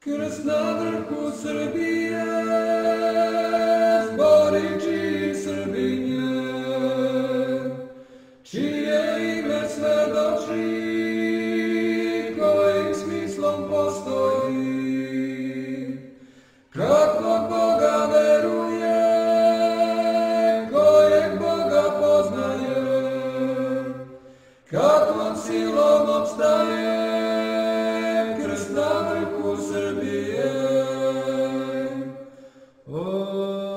Krst na vrhu Srbije, zborići Srbinje, čije ime svedoči, kojim smislom postoji. Kakvog Boga veruje, kojeg Boga poznaje, kakvom silom opstaje, krst na vrhu Srbije.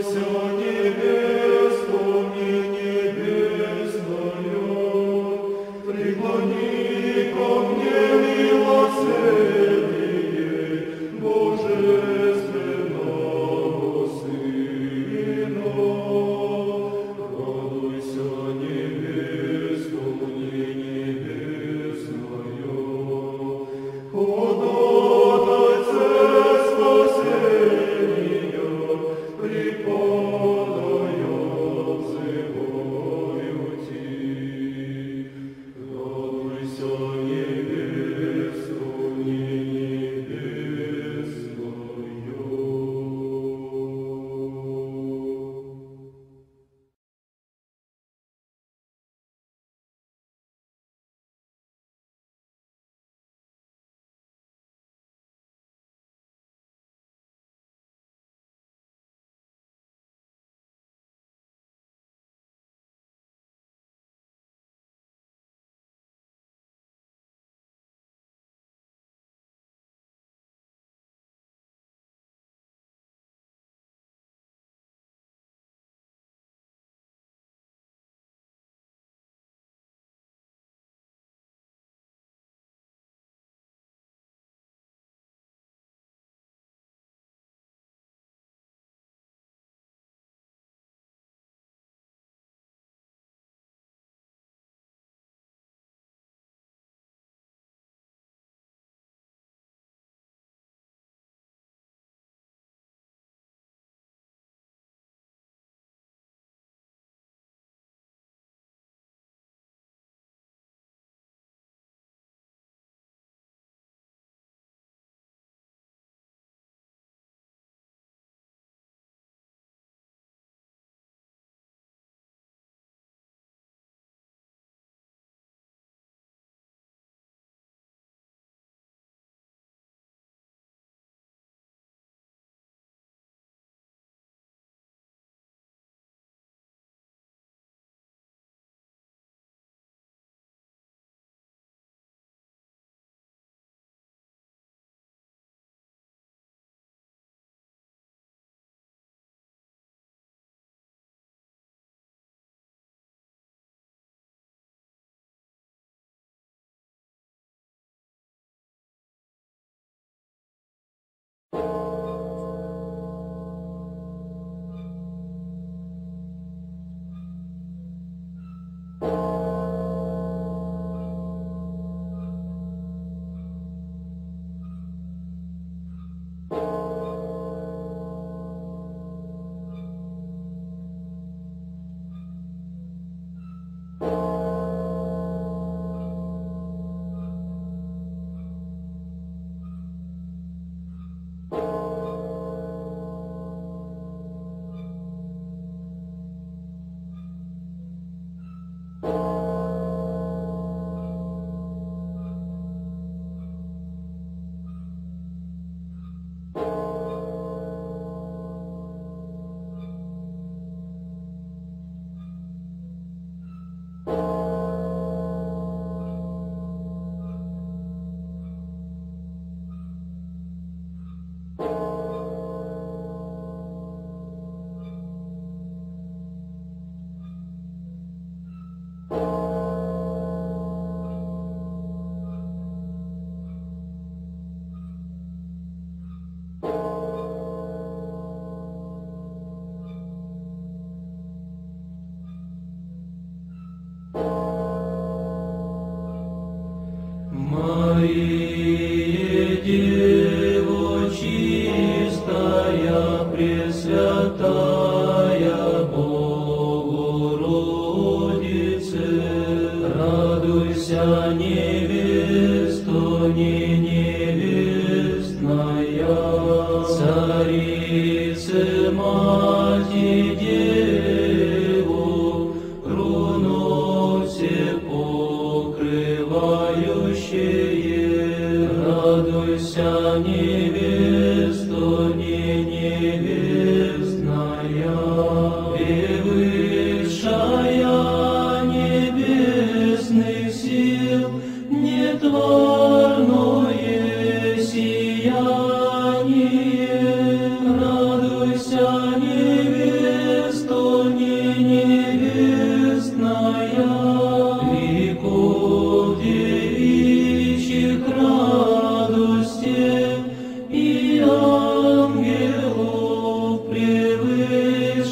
Радуйся, невеста.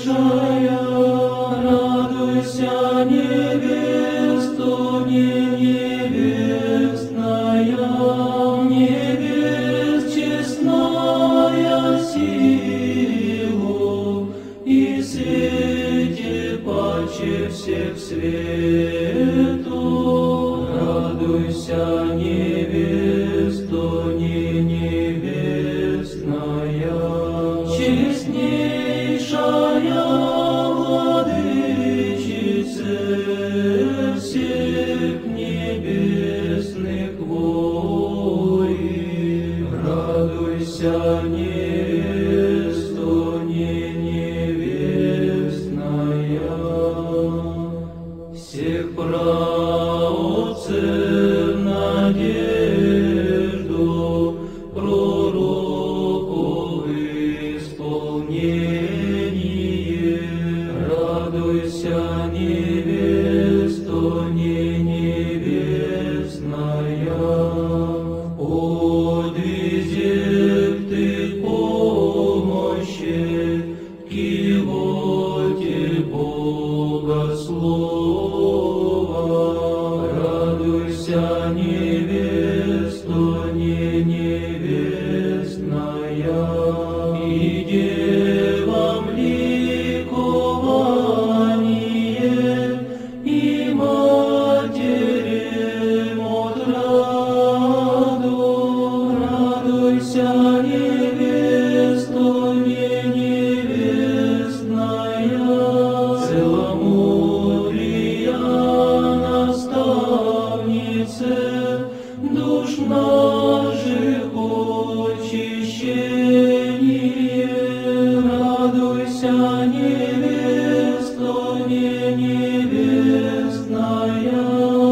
радуйся, невесту, не невестная, невест честная силу, и свете паче всех свету. Радуйся, невесту, не невестная, честнейшая владычица всех небесных воинов. Радуйся, невесту, не невестная, всех праотцев надежду, пророков исполнение. Радуйся, невесту, не невестная, в подвизе ты помощи, кивоте богослова. Радуйся, невесту, не невестная, и девам ликование, и матерям отраду. Радуйся, невесту, не невестная, целомудрия наставнице душ наших очищение. Радуйся, невесту, не невестная,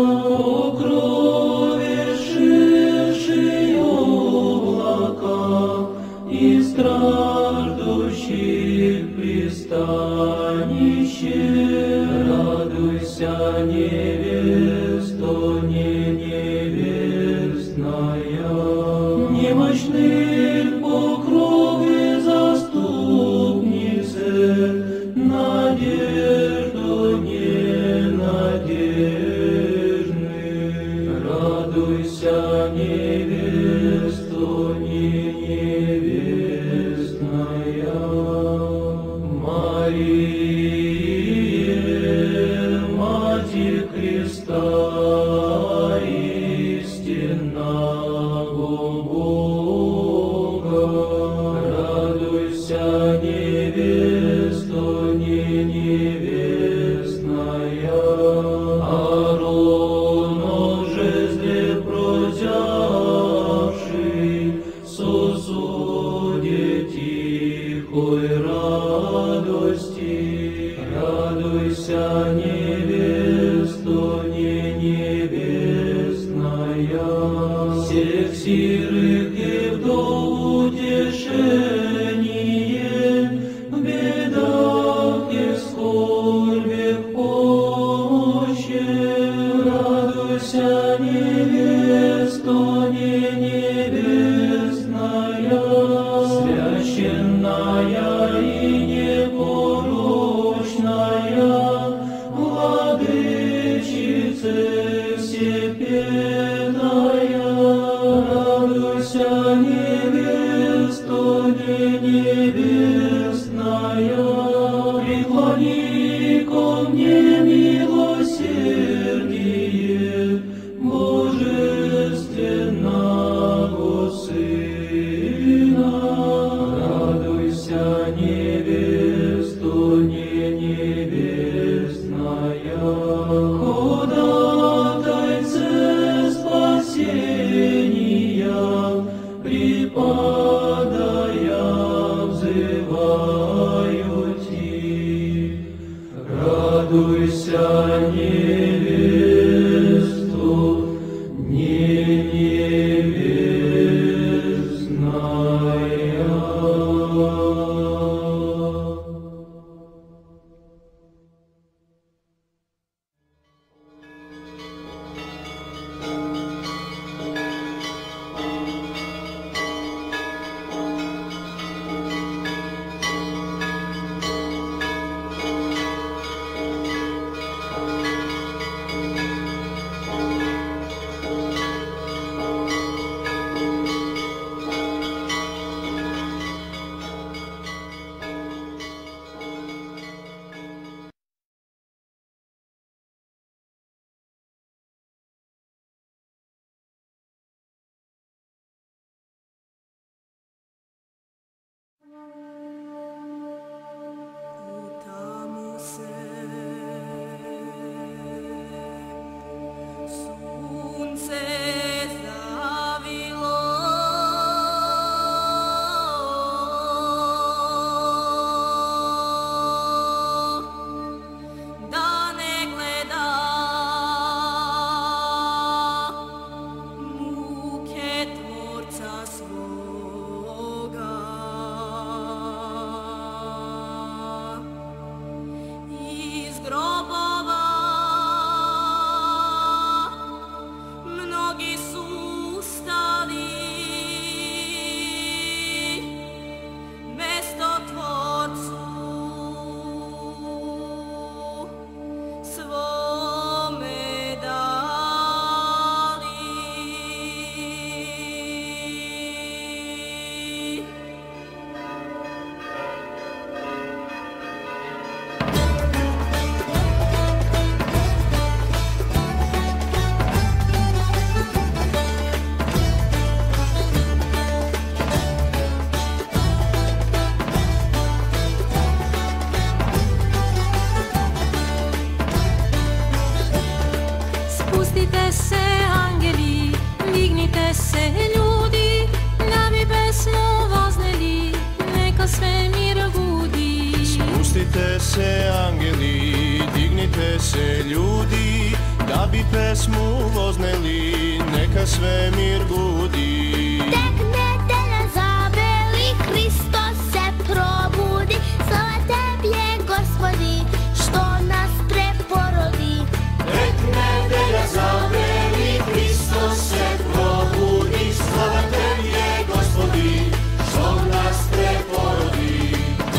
покровивши облака и страждущих пристанище. Радуйся, невесту, не невестная, немощных покровы заступнице, надежду ненадежных. Радуйся, невесту, не невестная, Мария, Матерь Христа, истинного Бога. Радуйся, невесту, не невестная, Ааронов жезле прозявший, сосуде тихой радости. Радуйся, невесту, не невестная, всех сирых и вдов утешение, в бедах и скорбях помощи. Радуйся, невесту, не невестная, священная и непорочная, владычица всепетая. Радуйся, невесту, не невестная, преклони ко мне милосердие божественного Сына. Радуйся, невесту, не невестная, ходатайце спасения, припадая взываю ти. Радуйся, невесту, не Spustite se angeli, dignite se ljudi, da bi pesmu vozneli, neka svemir budi. Spustite se angeli, dignite se ljudi, da bi pesmu vozneli, neka svemir budi. Tek nedelja zabeli, Hristos se probudi, slava Tebje, Gospodi, što nas preporodi. Tek nedelja zabeli, Hristos se probudi, slava Tebje, Gospodi, što nas preporodi.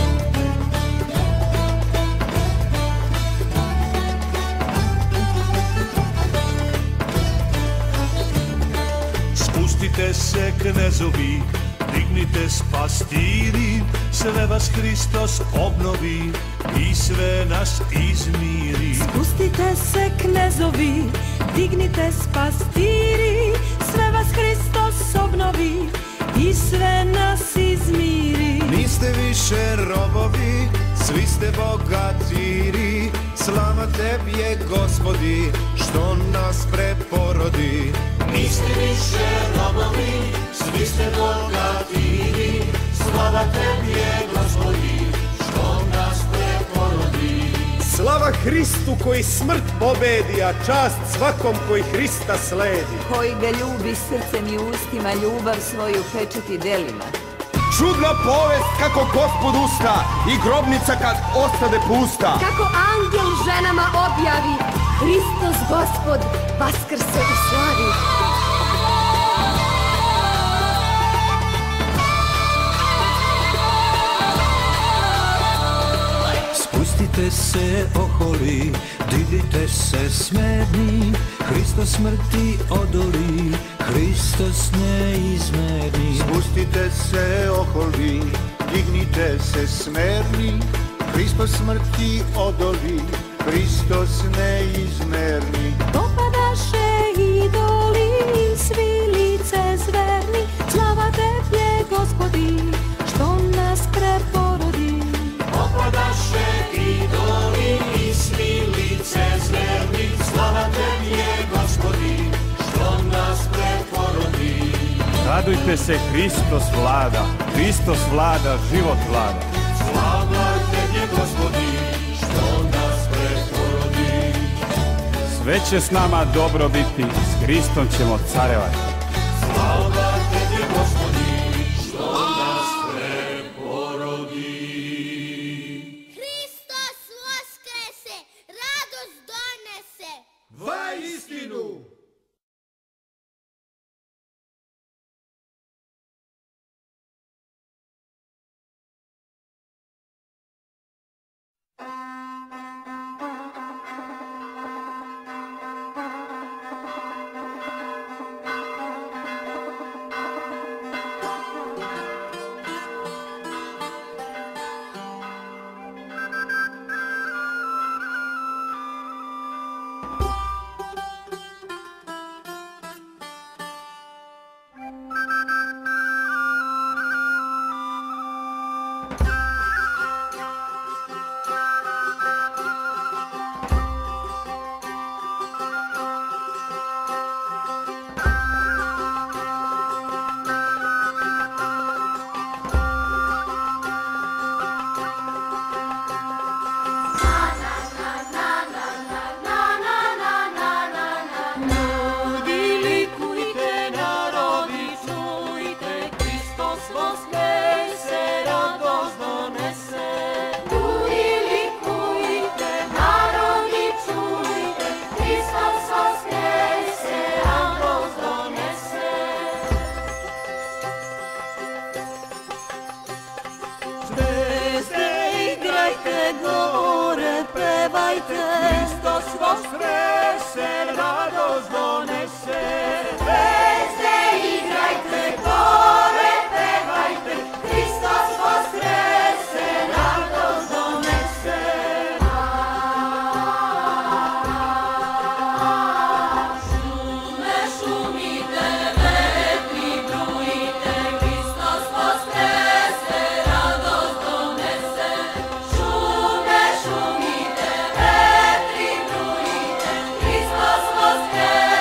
Spustite se knezovi, dignite s pastiri, sve vas Hristos obnovi i sve nas izmiri. Spustite se knezovi, dignite s pastiri, sve vas Hristos obnovi i sve nas izmiri. Niste više robovi, svi ste bogatiri, slava Tebje, Gospodi, što nas preporodi. Niste više robovi, svi ste bogatiri, slava Tebje, Gospodi, što nas preporodi. Slava Hristu koji smrt pobedi, a čast svakom koji Hrista sledi. Koji ga ljubi srcem i ustima, ljubav svoju pečati delima. Čudna povest kako Gospod usta i grobnica kad ostade pusta. Kako angel ženama objavi, Hristos Gospod vaskrse u slavi. Spustite se oholi, dignite se smedni, Hristos smrti odoli, Hristos neizmerni. Spustite se oholi, dignite se smerni, Hristos smrti odoli, Hristos neizmerni. Popadaše idoli, svi lice zverni, slava Tebje, Gospodi, što nas preporodi. Popadaše idoli i svi lice zverni, slava Tebje, Gospodi, što nas preporodi. Radujte se, Hristos vlada, Hristos vlada, život vlada. Slava Tebje, Gospodi, što nas preporodi. Sve će s nama dobro biti, s Hristom ćemo carevati. Slava Tebje, Gospodi, što nas preporodi. Hristos vaskrese, radost donese. Vaj istinu! Hristos vaskrese, radost donese. Zvezde igrajte, gore pevajte, Hristos vaskrese, radost donese. Šume šumite, vetri brujite, Hristos vaskrese, radost donese. Šume šumite, vetri brujite, Hristos vaskrese.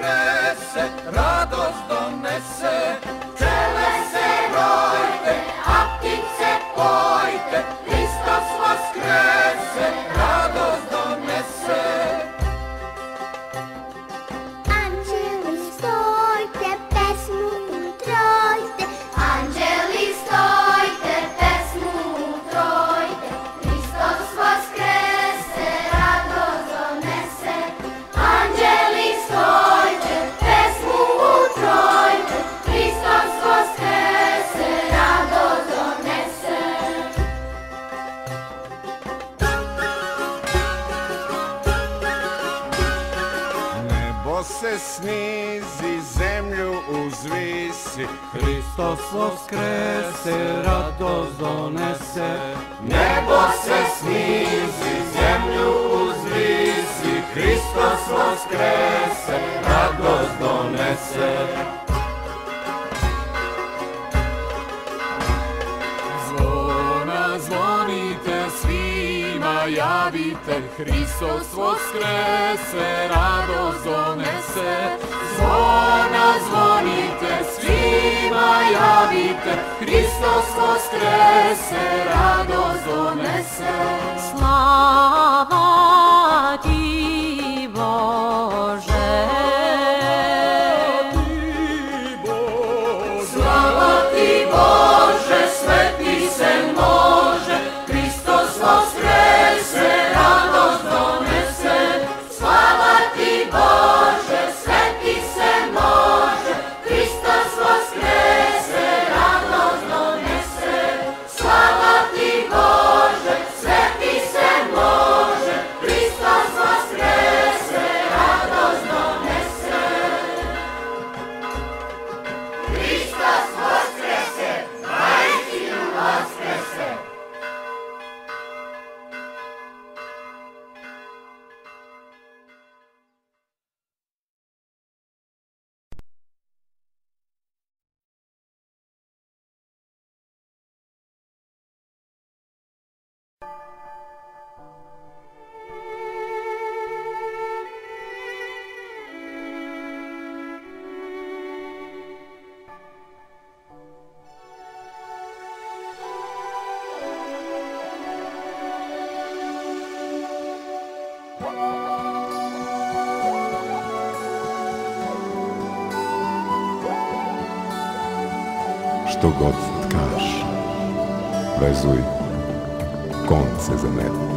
vaskrese, radost donese. Pčele se rojte, a ptice pojte, Hristos vaskrese, radost donese. Anđeli stojte, pesmu utrojte, anđeli stojte, pesmu utrojte, Hristos vaskrese, radost donese. Anđeli stojte, pesmu utrojte, Hristos vaskrese, radost donese. Nebo se snizi, zemlju uzvisi, Hristos vaskrese, radost donese. Nebo se snizi, zemlju uzvisi, Hristos vaskrese, radost donese. Zvona zvonite, svima javite, Hristos vaskrese, radost donese. Zvona zvonite, svima javite, Hristos vaskrese, radost donese. Slava ti, Bože. Slava ti Bože, sveti se može, Hristos vaskrese, radost donese. Slava ti Bože, sveti se može, Hristos vaskrese, radost donese. Slava ti Bože, sveti se može, Hristos vaskrese, radost donese. Hristos vaskrese, vajstinu vaskrese. Što god kaš, vezuj konce za nebo.